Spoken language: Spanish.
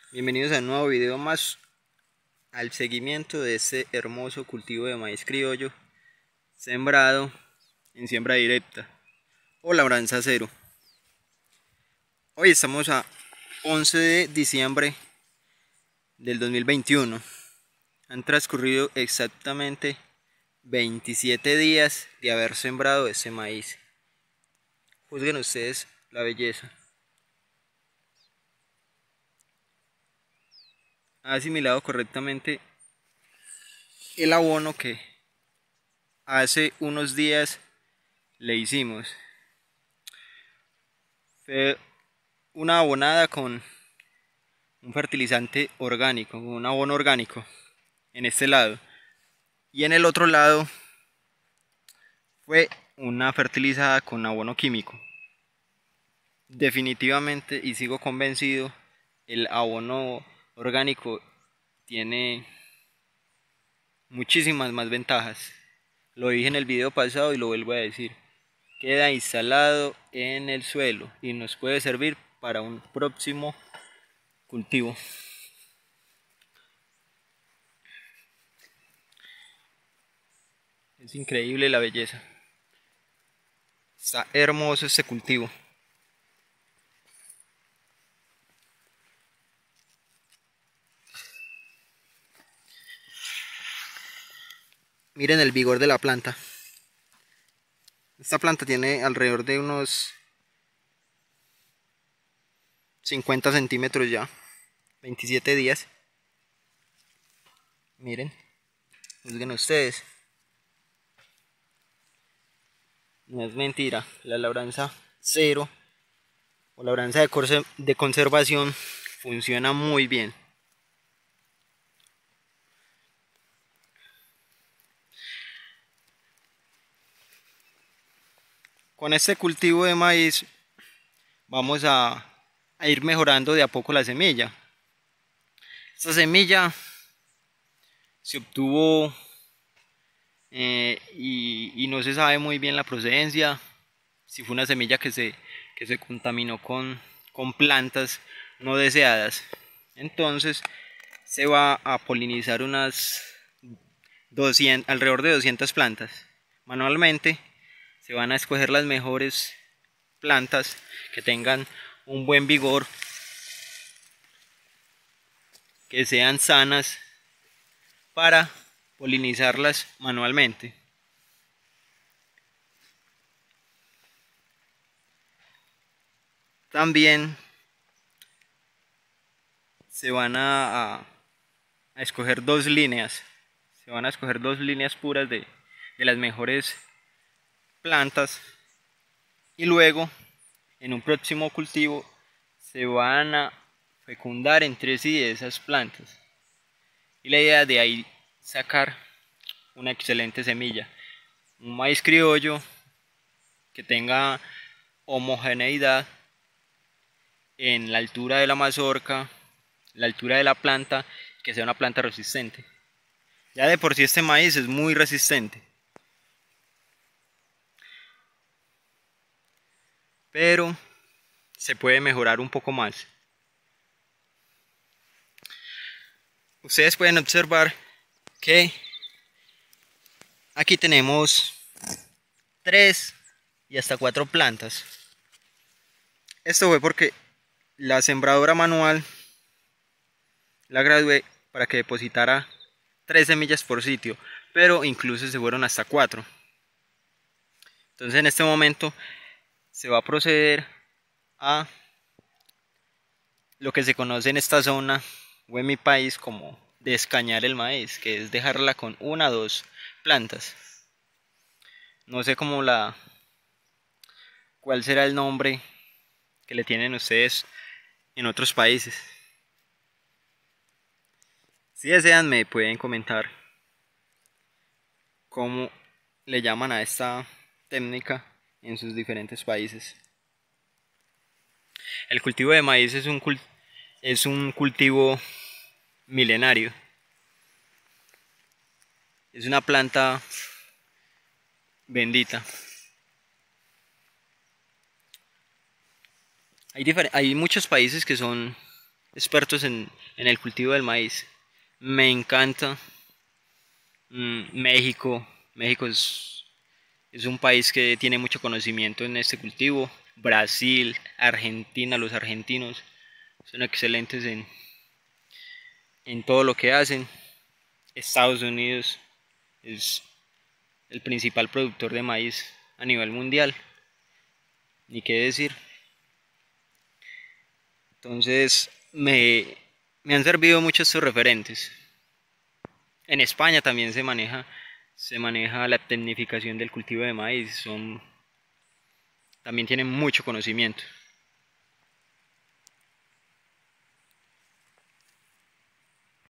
Bienvenidos a un nuevo video más al seguimiento de este hermoso cultivo de maíz criollo sembrado en siembra directa o labranza cero. Hoy estamos a 11 de diciembre del 2021. Han transcurrido exactamente 27 días de haber sembrado este maíz. Juzguen ustedes la belleza. Ha asimilado correctamente el abono que hace unos días le hicimos. Fue una abonada con un fertilizante orgánico, un abono orgánico en este lado, y en el otro lado fue una fertilizada con abono químico. Definitivamente, y sigo convencido, el abono orgánico tiene muchísimas más ventajas. Lo dije en el video pasado y lo vuelvo a decir. Queda instalado en el suelo y nos puede servir para un próximo cultivo. Es increíble la belleza. Está hermoso este cultivo. Miren el vigor de la planta. Esta planta tiene alrededor de unos 50 centímetros ya. 27 días. Miren. Juzguen ustedes. No es mentira. La labranza cero o labranza de conservación funciona muy bien. Con este cultivo de maíz vamos a ir mejorando de a poco la semilla. Esta semilla se obtuvo y no se sabe muy bien la procedencia, si fue una semilla que se contaminó con plantas no deseadas. Entonces se va a polinizar alrededor de 200 plantas. Manualmente se van a escoger las mejores plantas que tengan un buen vigor, que sean sanas, para polinizarlas manualmente. También se van a escoger dos líneas. Se van a escoger dos líneas puras de las mejores plantas. Y luego, en un próximo cultivo, se van a fecundar entre sí esas plantas. Y la idea de ahí sacar una excelente semilla. Un maíz criollo que tenga homogeneidad en la altura de la mazorca, la altura de la planta, que sea una planta resistente. Ya de por sí este maíz es muy resistente, pero se puede mejorar un poco más. Ustedes pueden observar que aquí tenemos 3 y hasta 4 plantas. Esto fue porque la sembradora manual la gradué para que depositara 3 semillas por sitio, pero incluso se fueron hasta 4. Entonces en este momento se va a proceder a lo que se conoce en esta zona o en mi país como descañar el maíz, que es dejarla con 1 o 2 plantas. No sé cuál será el nombre que le tienen ustedes en otros países. Si desean me pueden comentar cómo le llaman a esta técnica en sus diferentes países. El cultivo de maíz es un cultivo milenario. Es una planta bendita. Hay muchos países que son expertos en el cultivo del maíz. Me encanta. México. México es un país que tiene mucho conocimiento en este cultivo. Brasil, Argentina, los argentinos son excelentes en todo lo que hacen. Estados Unidos es el principal productor de maíz a nivel mundial. Ni qué decir. Entonces me han servido mucho estos referentes. En España también se maneja la tecnificación del cultivo de maíz. También tienen mucho conocimiento.